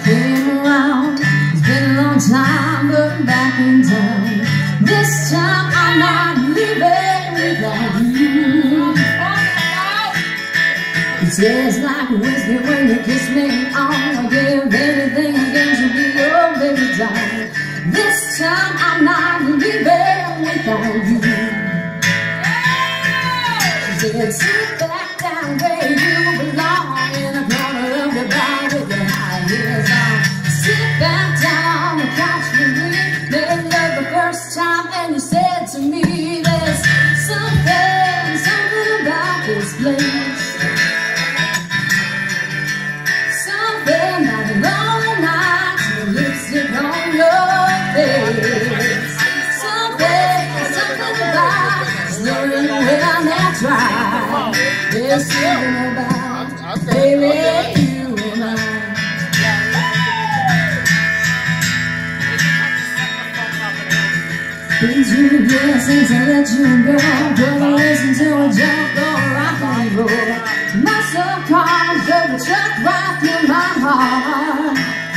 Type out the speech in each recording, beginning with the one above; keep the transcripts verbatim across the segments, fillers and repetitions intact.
been around. It's been a long time, but back in town. This time I'm not leaving without you. It tastes like whiskey when you kiss me. I'll give anything again to be your baby doll. This time I'm not leaving without you. She said, sit back down where you belong, in a corner of the bar with your high heels on. Sit back down on the couch with me. Made love the first time and you said to me, there's something, something about this place. Something about the lonely nights and the lipstick on your face. Something, something about slurring when I try. There's something about, baby, you and I. Things you blessings to let you go. Don't listen to a joke or rock and roll. Muscle cars drove the truck right through my heart.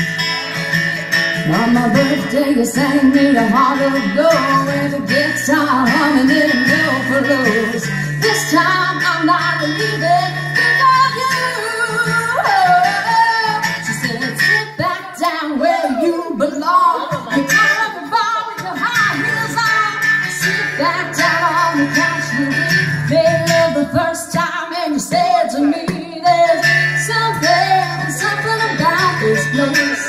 On my birthday you sang me the heart of gold, and the guitar humming didn't go for lows. This time I'm not leaving without you. She said, sit back down where you belong. You come up the bar with your high heels on. Sit back down on the couch with me. Made love the first time and you said to me, there's something, something about this place.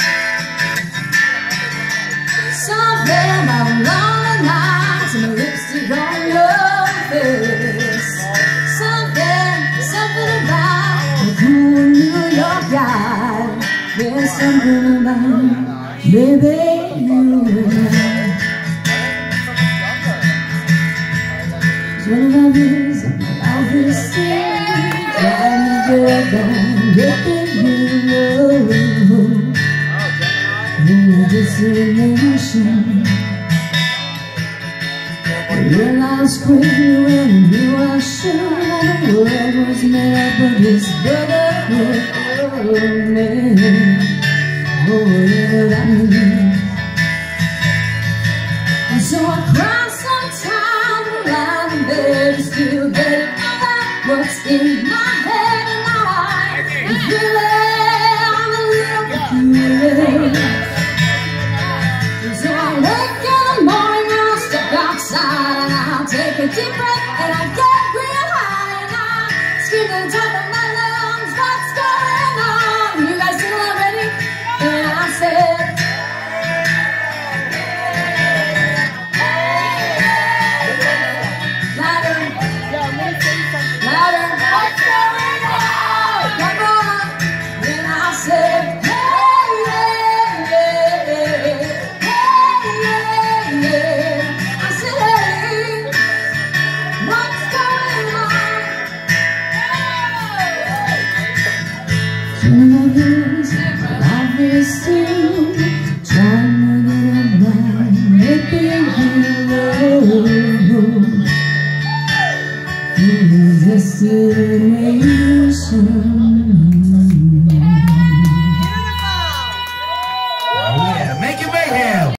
Something about the lonely nights and the lipstick on your face. Something, something about the cool New York guy. There's something about, baby, you and I. One of these, I'll be still, and you're gonna get you. In destination, when I was free, when you were sure that the world was made up of this brotherhood. Oh man, oh yeah, that means. And so I cry sometimes, and I'm very still getting out what's in my head, and I feel it, I'm a little peculiar. So I wake in the morning, I'll step outside and I'll take a deep breath.